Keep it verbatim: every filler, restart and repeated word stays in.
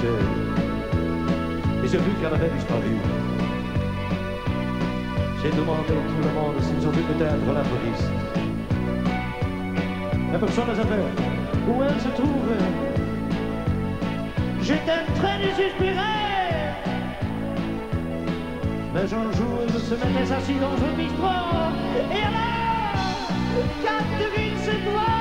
cherchais. Et j'ai vu qu'elle avait disparu. J'ai demandé à tout le monde s'ils ont vu peut-être la police. Mais personne ne savait où elle se trouvait. J'étais très désespéré. Mais un jour, elle se mettait assis dans un bistrot. Et alors, Catherine, c'est toi.